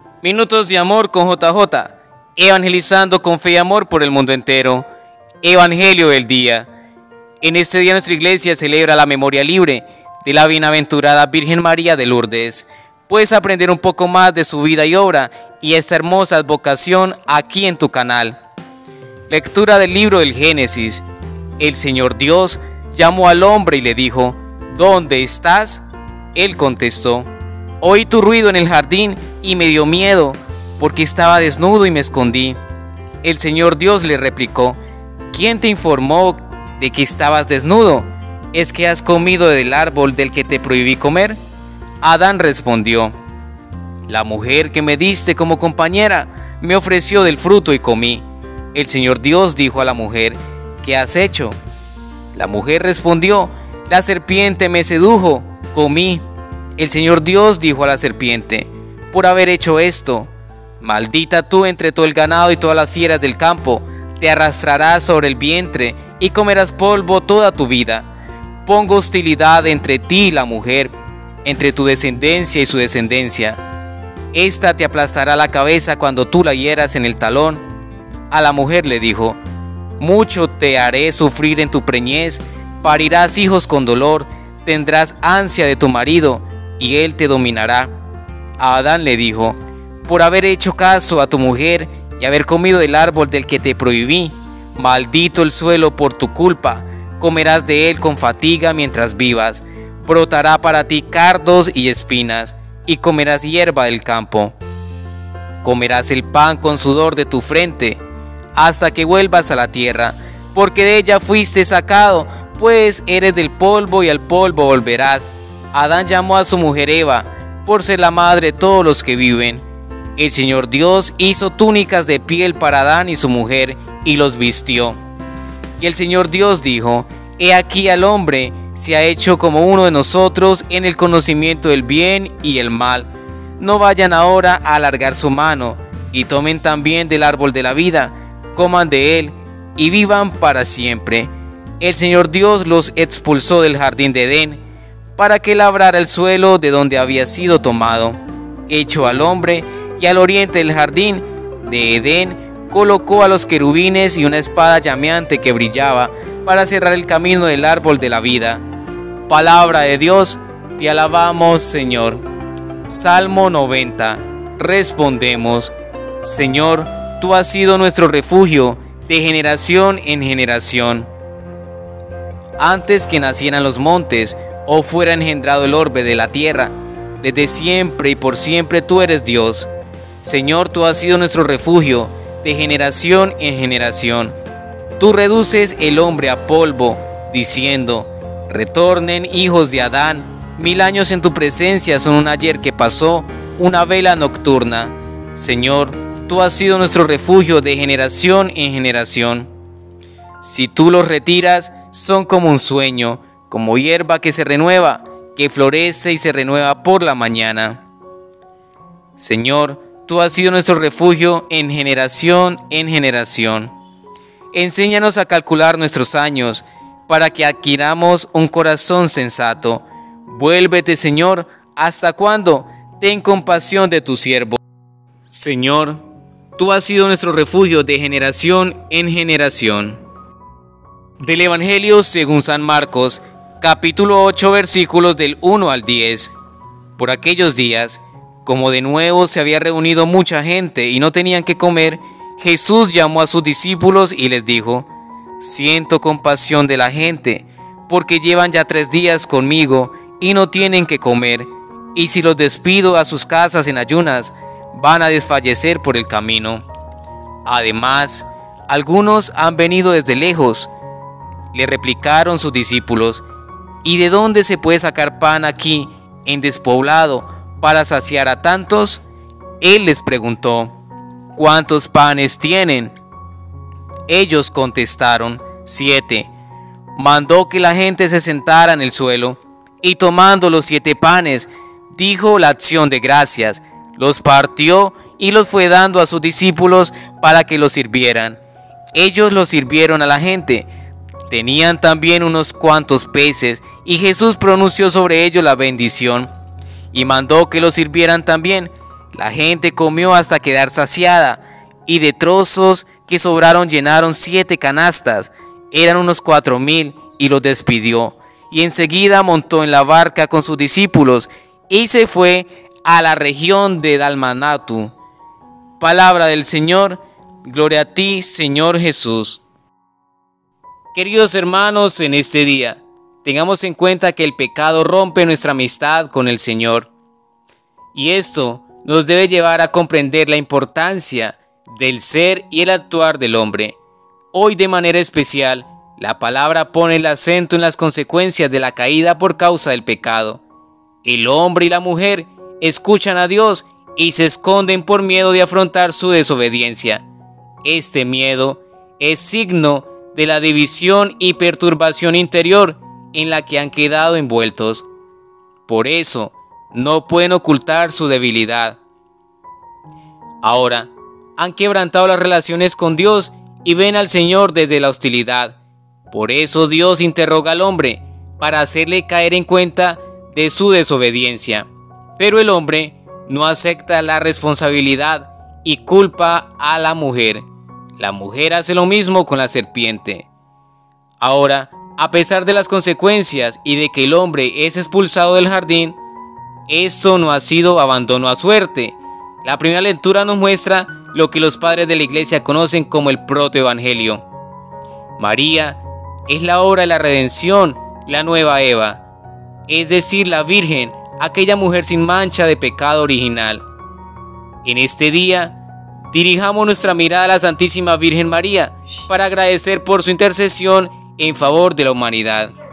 Minutos de amor con JJ, evangelizando con fe y amor por el mundo entero. Evangelio del día. En este día nuestra iglesia celebra la memoria libre de la bienaventurada Virgen María de Lourdes. Puedes aprender un poco más de su vida y obra y esta hermosa advocación aquí en tu canal. Lectura del libro del Génesis. El Señor Dios llamó al hombre y le dijo: ¿Dónde estás? Él contestó: oí tu ruido en el jardín y me dio miedo, porque estaba desnudo y me escondí. El Señor Dios le replicó: ¿quién te informó de que estabas desnudo? ¿Es que has comido del árbol del que te prohibí comer? Adán respondió: la mujer que me diste como compañera me ofreció del fruto y comí. El Señor Dios dijo a la mujer: ¿qué has hecho? La mujer respondió: la serpiente me sedujo, comí. El Señor Dios dijo a la serpiente: por haber hecho esto, maldita tú entre todo el ganado y todas las fieras del campo, te arrastrarás sobre el vientre y comerás polvo toda tu vida. Pongo hostilidad entre ti y la mujer, entre tu descendencia y su descendencia. Esta te aplastará la cabeza cuando tú la hieras en el talón. A la mujer le dijo: mucho te haré sufrir en tu preñez, parirás hijos con dolor, tendrás ansia de tu marido, y él te dominará. A Adán le dijo: por haber hecho caso a tu mujer y haber comido del árbol del que te prohibí, maldito el suelo por tu culpa, comerás de él con fatiga mientras vivas, brotará para ti cardos y espinas, y comerás hierba del campo. Comerás el pan con sudor de tu frente, hasta que vuelvas a la tierra, porque de ella fuiste sacado, pues eres del polvo y al polvo volverás. Adán llamó a su mujer Eva, por ser la madre de todos los que viven. El Señor Dios hizo túnicas de piel para Adán y su mujer, y los vistió. Y el Señor Dios dijo: he aquí al hombre se ha hecho como uno de nosotros en el conocimiento del bien y el mal. No vayan ahora a alargar su mano, y tomen también del árbol de la vida, coman de él, y vivan para siempre. El Señor Dios los expulsó del jardín de Edén, para que labrara el suelo de donde había sido tomado. Echó al hombre, y al oriente del jardín de Edén colocó a los querubines y una espada llameante que brillaba, para cerrar el camino del árbol de la vida. Palabra de Dios, te alabamos, Señor. Salmo 90. Respondemos: Señor, tú has sido nuestro refugio de generación en generación. Antes que nacieran los montes, o fuera engendrado el orbe de la tierra, desde siempre y por siempre tú eres Dios. Señor, tú has sido nuestro refugio de generación en generación. Tú reduces el hombre a polvo, diciendo: retornen hijos de Adán, 1000 años en tu presencia son un ayer que pasó, una vela nocturna. Señor, tú has sido nuestro refugio de generación en generación. Si tú los retiras, son como un sueño, como hierba que se renueva, que florece y se renueva por la mañana. Señor, tú has sido nuestro refugio en generación en generación. Enséñanos a calcular nuestros años, para que adquiramos un corazón sensato. Vuélvete, Señor, ¿hasta cuándo? Ten compasión de tu siervo. Señor, tú has sido nuestro refugio de generación en generación. Del Evangelio según San Marcos, capítulo 8, versículos del 1 al 10. Por aquellos días, como de nuevo se había reunido mucha gente y no tenían que comer, Jesús llamó a sus discípulos y les dijo: siento compasión de la gente, porque llevan ya 3 días conmigo y no tienen que comer, y si los despido a sus casas en ayunas, van a desfallecer por el camino. Además, algunos han venido desde lejos. Le replicaron sus discípulos: ¿y de dónde se puede sacar pan aquí, en despoblado, para saciar a tantos? Él les preguntó: ¿cuántos panes tienen? Ellos contestaron: 7. Mandó que la gente se sentara en el suelo, y tomando los 7 panes, dijo la acción de gracias, los partió y los fue dando a sus discípulos para que los sirvieran. Ellos los sirvieron a la gente. Tenían también unos cuantos peces, y Jesús pronunció sobre ellos la bendición, y mandó que los sirvieran también. La gente comió hasta quedar saciada, y de trozos que sobraron llenaron 7 canastas. Eran unos 4000, y los despidió. Y enseguida montó en la barca con sus discípulos y se fue a la región de Dalmanatu. Palabra del Señor, gloria a ti, Señor Jesús. Queridos hermanos, en este día, tengamos en cuenta que el pecado rompe nuestra amistad con el Señor. Y esto nos debe llevar a comprender la importancia del ser y el actuar del hombre. Hoy, de manera especial, la palabra pone el acento en las consecuencias de la caída por causa del pecado. El hombre y la mujer escuchan a Dios y se esconden por miedo de afrontar su desobediencia. Este miedo es signo de la división y perturbación interior en la que han quedado envueltos. Por eso, no pueden ocultar su debilidad. Ahora, han quebrantado las relaciones con Dios y ven al Señor desde la hostilidad. Por eso Dios interroga al hombre para hacerle caer en cuenta de su desobediencia. Pero el hombre no acepta la responsabilidad y culpa a la mujer. La mujer hace lo mismo con la serpiente. Ahora, a pesar de las consecuencias y de que el hombre es expulsado del jardín, esto no ha sido abandono a suerte. La primera lectura nos muestra lo que los padres de la iglesia conocen como el protoevangelio. María es la obra de la redención, la nueva Eva, es decir, la Virgen, aquella mujer sin mancha de pecado original. En este día, dirijamos nuestra mirada a la Santísima Virgen María para agradecer por su intercesión en favor de la humanidad.